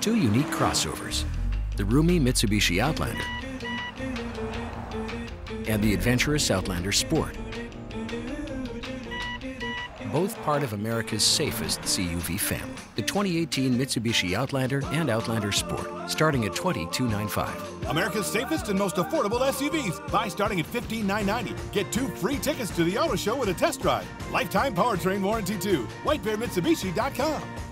two unique crossovers, the roomy Mitsubishi Outlander and the adventurous Outlander Sport. Both part of America's safest CUV family. The 2018 Mitsubishi Outlander and Outlander Sport, starting at $22,995. America's safest and most affordable SUVs. Buy starting at $15,990. Get 2 free tickets to the auto show with a test drive. Lifetime powertrain warranty too. WhiteBearMitsubishi.com.